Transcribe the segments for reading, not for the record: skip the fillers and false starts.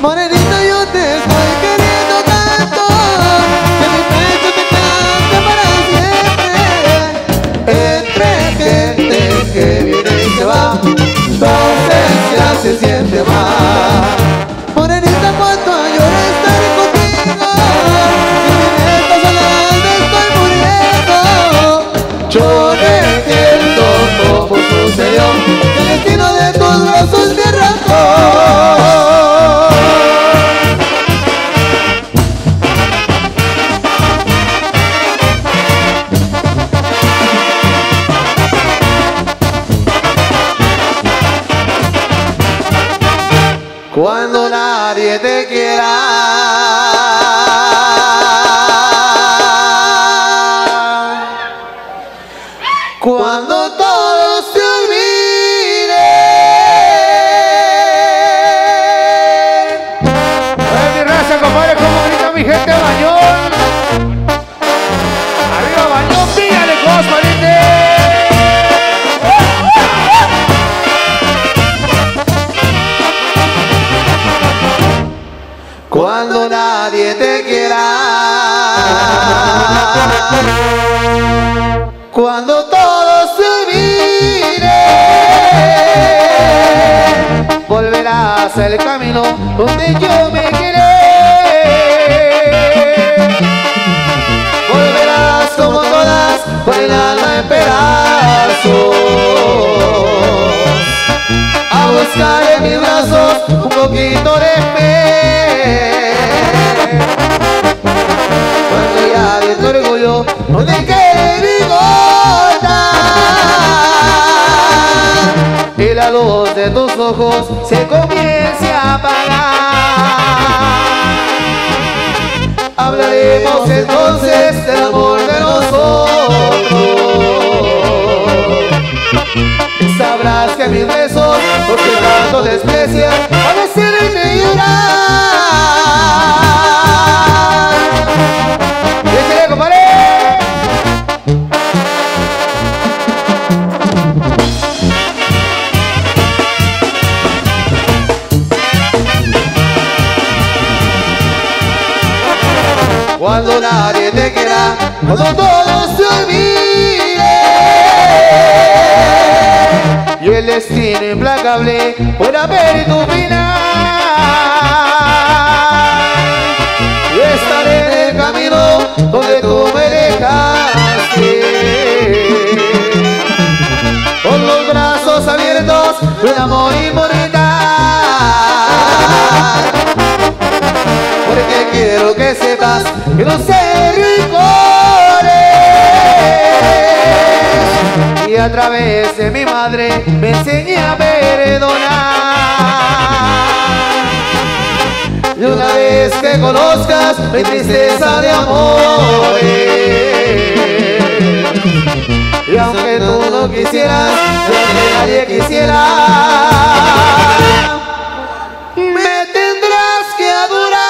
Morenita, yo te estoy queriendo tanto que mi pecho te cante para siempre. Entre gente que viene y se va, tu ausencia se siente más. Morenita, cuánto añoro estar contigo, y en esta soledad me estoy muriendo. Yo no entiendo cómo sucedió que el destino de tus brazos me arrancó. Cuando nadie te quiera, cuando todo se olvide. ¡Ay, mi raza, compadre! ¿Cómo grita mi gente Bañón? ¡Arriba Bañón! ¡Dígale, Cosmarite! Cuando nadie te quiera, cuando todo se olvide, volverás al camino donde yo me quedé. Volverás como todas, con el alma en pedazos, a buscar en mis brazos un poquito de fe. Cuando ya de tu orgullo no te quede mi gota y la luz de tus ojos se comience a apagar, hablaremos entonces del amor de nosotros. Sabrás que mis besos, porque tanto desprecias, a veces de llorar. ¡Déjale, compadre! Cuando nadie te quiera, cuando todo se olvide y el destino implacable pueda ver tu final, yo estaré en el camino donde tú me dejaste, con los brazos abiertos de amor inmortal, porque quiero que sepas que no sé rencores y a través de mi madre me enseñé a perdonar. Y una vez que conozcas mi tristeza de amores, y aunque tú no quisieras, yo que nadie quisiera, me tendrás que adorar.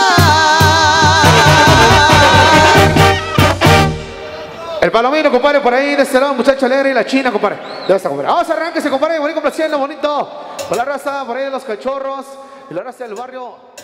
El palomino, compadre, por ahí de este lado, muchacho alegre, y la china, compadre. Ya está, compadre. Vamos a arranquese, compadre, bonito, complaciendo, bonito. Por la raza, por ahí de los cachorros, y la raza del barrio.